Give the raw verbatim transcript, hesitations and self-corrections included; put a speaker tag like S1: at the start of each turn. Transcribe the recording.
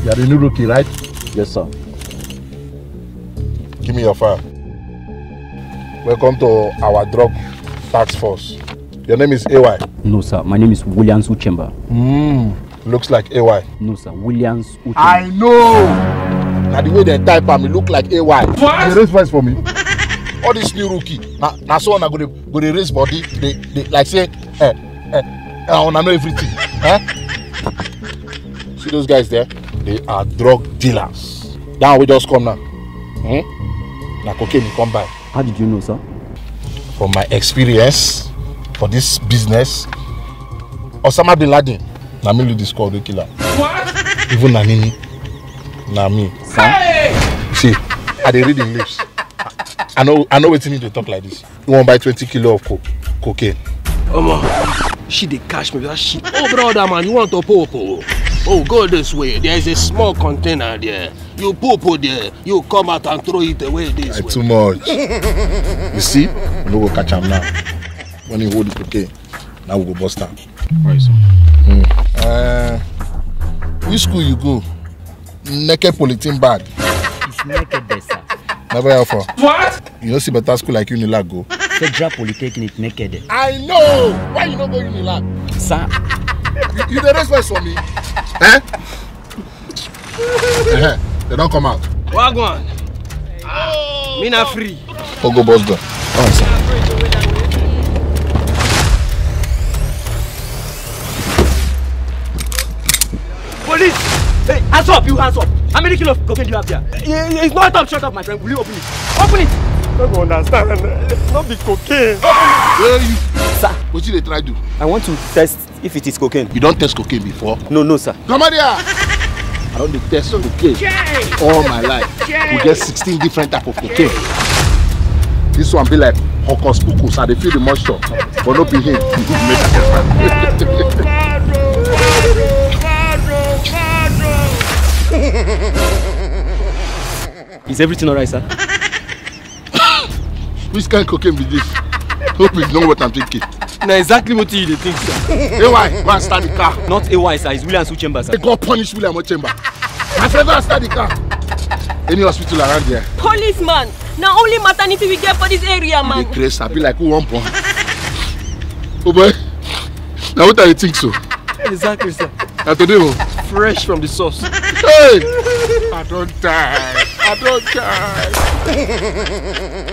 S1: You are the new rookie, right?
S2: Yes, sir.
S1: Give me your file. Welcome to our drug task force. Your name is A Y?
S2: No, sir. My name is Williams Uchemba.
S1: Hmm. Looks like A Y.
S2: No, sir. Williams Uchemba.
S1: I know! Now the way they type am, it look like A Y. What? You raise voice for me. All this new rookie. Now, now so on I go to go to raise body. They, they like say, eh, eh, I wanna know everything. Eh? See those guys there? They are drug dealers. Now we just come now. Hmm? Now cocaine come by.
S2: How did you know, sir?
S1: From my experience for this business, Osama bin Laden, na me lead this squad killer. What? Even Nanini, na me. Hey! See, I dey read in lips. I know, I know what you need to talk like this. You want buy twenty kilo of co cocaine?
S3: Omo, she dey cash me with that shit. Oh brother man, you want to popo? Oh, go this way. There is a small container there. You popo there. You come out and throw it away this
S1: I
S3: way.
S1: Too much. You see, we no go catch him now. When he hold the cocaine, now we go bust him.
S3: Right, sir.
S1: Mm. Uh, which school you go? Naked Polythene bag.
S2: It's naked there, sir.
S1: Never heard for.
S3: What?
S1: You don't see better school like Unilag go.
S2: Federal Polytechnic naked.
S1: I know. Why you not go Unilag?
S2: Sir.
S1: You, you the rest voice for me. Eh? uh-huh. They don't come out.
S3: Wagwan. Oh, me not free.
S1: Oh, go boss gun. Oh, sir.
S3: Police! Hey, hands up, you hands up. How many kilos of cocaine do you have there? It's not up, shut up, my friend. Will you open it? Open it!
S4: I don't understand. It's not the cocaine.
S1: Where are you?
S2: Sir.
S1: What did they try to do?
S2: I want to test if it is cocaine.
S1: You don't test cocaine before?
S2: No, no, sir.
S1: Come on here! I don't test cocaine all my life. We get sixteen different type of cocaine. This one be like hocus pocus. I dey feel the moisture, but not be him.
S2: Is everything alright, sir?
S1: Which kind of cocaine be this? Hope you know what I'm thinking.
S3: Now exactly what you think, sir.
S1: A Y, go and start the car.
S2: Not A Y, sir. It's Williams Uchemba, sir.
S1: They go punish William Uchemba. My friend, go and start the car. Any hospital around there?
S5: Policeman, now only maternity we get for this area, man.
S1: The grace, I be like who one point. Oh boy, now what do you think so?
S3: Exactly, sir.
S1: Now today, oh.
S3: Fresh from the source.
S1: Hey! I don't die. I don't die.